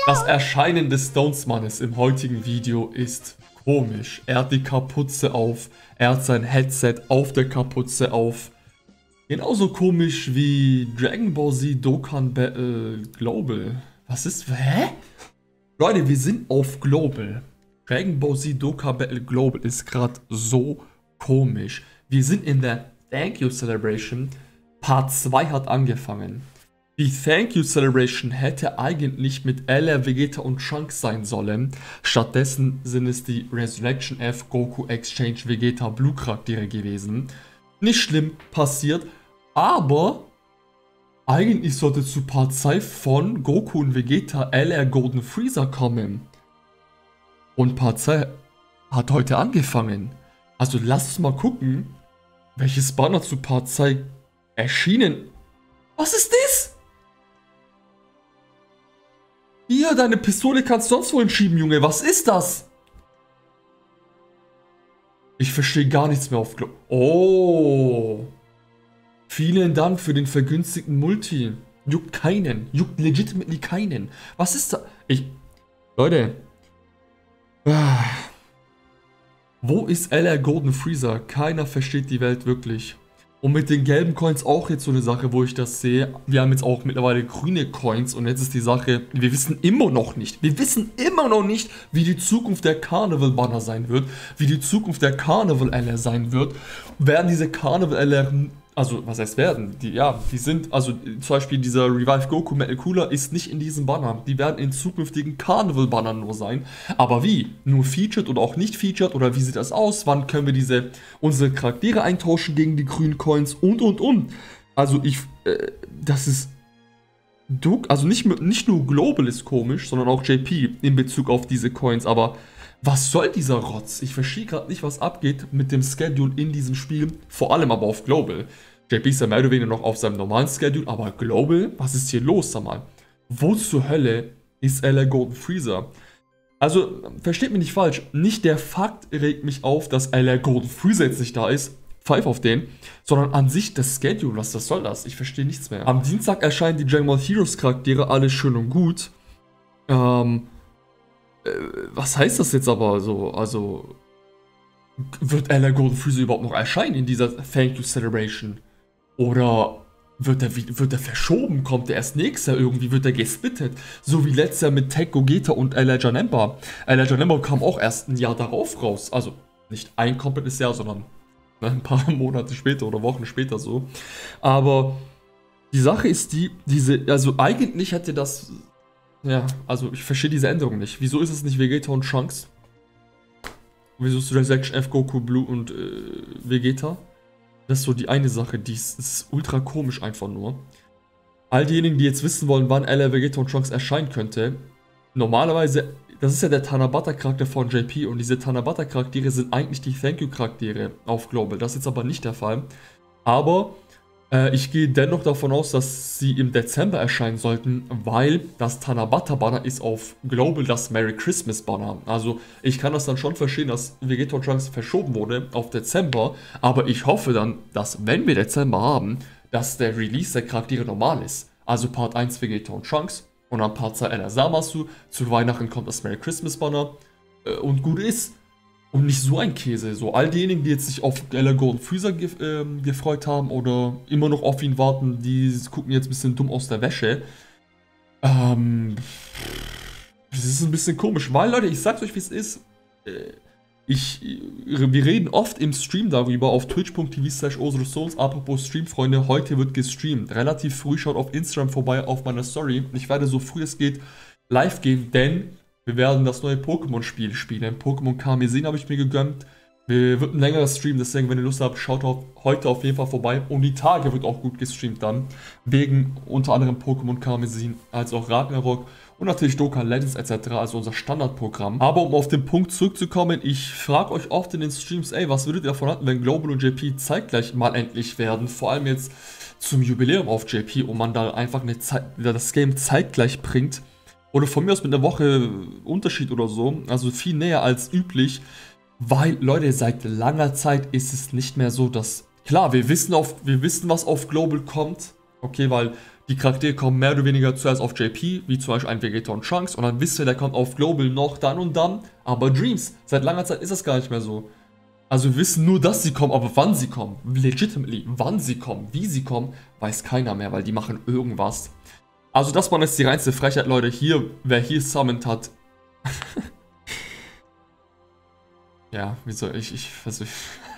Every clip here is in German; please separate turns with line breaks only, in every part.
Das Erscheinen des Stones-Mannes im heutigen Video ist komisch. Er hat die Kapuze auf, er hat sein Headset auf der Kapuze auf. Genauso komisch wie Dragon Ball Z Dokkan Battle Global. Was ist? Hä? Leute, wir sind auf Global. Dragon Ball Z Dokkan Battle Global ist gerade so komisch. Wir sind in der Thank You Celebration. Part 2 hat angefangen. Die Thank You Celebration hätte eigentlich mit LR, Vegeta und Trunks sein sollen. Stattdessen sind es die Resurrection F, Goku, Exchange, Vegeta, Blue Charaktere gewesen. Nicht schlimm, passiert. Aber eigentlich sollte zu Part 2 von Goku und Vegeta LR Golden Freezer kommen. Und Part 2 hat heute angefangen. Also lasst uns mal gucken, welches Banner zu Part 2 erschienen. Was ist das? Hier, deine Pistole kannst du sonst wohin schieben, Junge. Was ist das? Ich verstehe gar nichts mehr auf Global. Oh. Vielen Dank für den vergünstigten Multi. Juckt keinen. Juckt legitimately keinen. Was ist da? Leute. Wo ist LR Golden Freezer? Keiner versteht die Welt wirklich. Und mit den gelben Coins auch jetzt so eine Sache, wo ich das sehe. Wir haben jetzt auch mittlerweile grüne Coins und jetzt ist die Sache, wir wissen immer noch nicht, wie die Zukunft der Carnival Banner sein wird, wie die Zukunft der Carnival LR sein wird. Werden diese Carnival LR, also was heißt werden, die sind, also zum Beispiel dieser Revive Goku Metal Cooler ist nicht in diesem Banner. Die werden in zukünftigen Carnival Bannern nur sein. Aber wie? Nur featured oder auch nicht featured? Oder wie sieht das aus? Wann können wir unsere Charaktere eintauschen gegen die grünen Coins? Und. Also das ist, also nicht nur Global ist komisch, sondern auch JP in Bezug auf diese Coins. Aber was soll dieser Rotz? Ich verstehe gerade nicht, was abgeht mit dem Schedule in diesem Spiel. Vor allem aber auf Global. JP ist ja mehr oder weniger noch auf seinem normalen Schedule, aber Global? Was ist hier los, sag mal? Wo zur Hölle ist LR Golden Freezer? Also, versteht mich nicht falsch. Nicht der Fakt regt mich auf, dass LR Golden Freezer jetzt nicht da ist. Pfeif auf den. Sondern an sich das Schedule. Was soll das? Ich verstehe nichts mehr. Am Dienstag erscheinen die Dragon Ball Heroes Charaktere. Alles schön und gut. Was heißt das jetzt aber so? Also, wird LR Golden Freezer überhaupt noch erscheinen in dieser Thank You Celebration? Oder wird er verschoben? Kommt er erst nächstes Jahr irgendwie? Wird er gesplittet? So wie letztes Jahr mit Tech Gogeta und Elijah Nemba. Elijah Nemba kam auch erst ein Jahr darauf raus. Also nicht ein komplettes Jahr, sondern ein paar Monate später oder Wochen später so. Aber die Sache ist also eigentlich hätte das, ja, also ich verstehe diese Änderung nicht. Wieso ist es nicht Vegeta und Trunks? Wieso ist Resurrection F, Goku, Blue und Vegeta? Das ist so die eine Sache, das ist ultra komisch einfach nur. All diejenigen, die jetzt wissen wollen, wann LR, Vegeta und Trunks erscheinen könnte, normalerweise, das ist ja der Tanabata-Charakter von JP und diese Tanabata-Charaktere sind eigentlich die Thank You-Charaktere auf Global. Das ist jetzt aber nicht der Fall. Aber ich gehe dennoch davon aus, dass sie im Dezember erscheinen sollten, weil das Tanabata-Banner ist auf Global das Merry Christmas-Banner. Also ich kann das dann schon verstehen, dass Vegeta und Trunks verschoben wurde auf Dezember, aber ich hoffe dann, dass wenn wir Dezember haben, dass der Release der Charaktere normal ist. Also Part 1 Vegeta und Trunks und dann Part 2 LR Zamasu, zu Weihnachten kommt das Merry Christmas-Banner und gut ist. Und nicht so ein Käse. So all diejenigen, die jetzt sich auf LR Golden Freezer gefreut haben oder immer noch auf ihn warten, die gucken jetzt ein bisschen dumm aus der Wäsche. Das ist ein bisschen komisch, weil Leute, ich sag's euch wie es ist. Wir reden oft im Stream darüber auf twitch.tv/OsroSouls. Apropos Stream, Freunde, heute wird gestreamt. Relativ früh, schaut auf Instagram vorbei auf meiner Story. Ich werde so früh es geht live gehen, denn wir werden das neue Pokémon-Spiel spielen. Pokémon Karmesin habe ich mir gegönnt. Wird ein längerer Stream, deswegen, wenn ihr Lust habt, schaut heute auf jeden Fall vorbei. Und die Tage wird auch gut gestreamt dann. Wegen unter anderem Pokémon Karmesin, als auch Ragnarok und natürlich Dokkan Legends etc., also unser Standardprogramm. Aber um auf den Punkt zurückzukommen, ich frage euch oft in den Streams, ey, was würdet ihr davon halten, wenn Global und JP zeitgleich mal endlich werden? Vor allem jetzt zum Jubiläum auf JP, und man da einfach das Game zeitgleich bringt. Oder von mir aus mit einer Woche Unterschied oder so, also viel näher als üblich, weil, Leute, seit langer Zeit ist es nicht mehr so, dass, klar, wir wissen, was auf Global kommt, okay, weil Die Charaktere kommen mehr oder weniger zuerst auf JP, wie zum Beispiel ein Vegeta und Trunks, und dann wisst ihr, der kommt auf Global noch dann und dann, aber Dreams, seit langer Zeit ist das gar nicht mehr so. Also wir wissen nur, dass sie kommen, aber wann sie kommen, legitimately, wann sie kommen, wie sie kommen, weiß keiner mehr, weil die machen irgendwas. Also das war jetzt die reinste Frechheit, Leute, hier, wer hier summoned hat. Ja, wie soll ich versuche.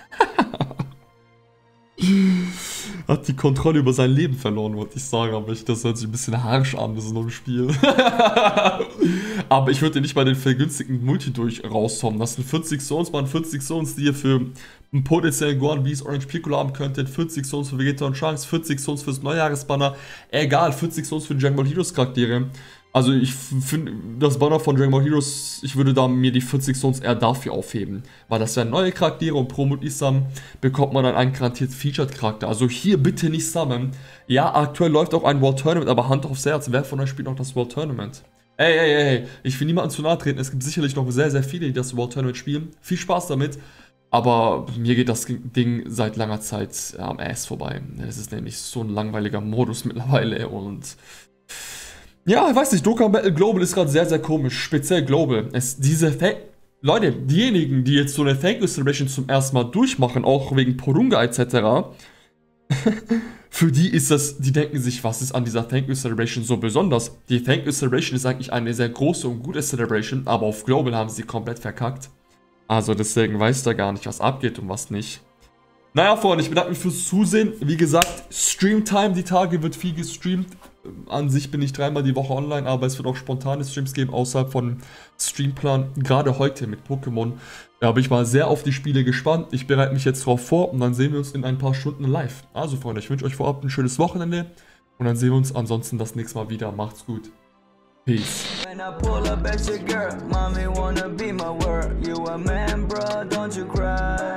Hat die Kontrolle über sein Leben verloren, wollte ich sagen, aber das hört sich ein bisschen harsch an, das ist noch ein Spiel. Aber ich würde nicht mal den vergünstigten Multi durch raushauen. Das sind 40 Zones, waren 40 Zones, die ihr für einen potenziellen Gohan wie es Orange Piccolo haben könntet, 40 Zones für Vegeta und Trunks, 40 Zones fürs Neujahresbanner, egal, 40 Zones für die Dragon Ball Heroes Charaktere. Also ich finde, das Banner von Dragon Ball Heroes, ich würde da mir die 40 Zones eher dafür aufheben. Weil das wären neue Charaktere und pro Isam bekommt man dann einen garantiert Featured Charakter. Also hier bitte nicht sammeln. Ja, aktuell läuft auch ein World Tournament, aber Hand aufs Herz, wer von euch spielt noch das World Tournament? Ey, ich will niemandem zu nahe treten, es gibt sicherlich noch sehr, sehr viele, die das World Tournament spielen. Viel Spaß damit, aber mir geht das Ding seit langer Zeit am Ass vorbei. Es ist nämlich so ein langweiliger Modus mittlerweile und... Ja, ich weiß nicht, Dokkan Battle Global ist gerade sehr, sehr komisch, speziell Global. Leute, diejenigen, die jetzt so eine Thank You Celebration zum ersten Mal durchmachen, auch wegen Porunga etc., für die ist das, die denken sich, was ist an dieser Thank You Celebration so besonders? Die Thank You Celebration ist eigentlich eine sehr große und gute Celebration, aber auf Global haben sie komplett verkackt. Also deswegen weiß ich da gar nicht, was abgeht und was nicht. Naja, Freunde, ich bedanke mich fürs Zusehen. Wie gesagt, Streamtime, die Tage wird viel gestreamt. An sich bin ich 3-mal die Woche online, aber es wird auch spontane Streams geben, außerhalb von Streamplan. Gerade heute mit Pokémon. Da bin ich mal sehr auf die Spiele gespannt. Ich bereite mich jetzt drauf vor und dann sehen wir uns in ein paar Stunden live. Also Freunde, ich wünsche euch vorab ein schönes Wochenende und dann sehen wir uns ansonsten das nächste Mal wieder. Macht's gut. Peace. When I pull up at your girl, mommy wanna be my world. You a man, bro, don't you cry.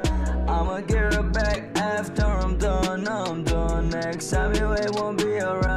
I'ma get her back after I'm done. Next time you ain't won't be around.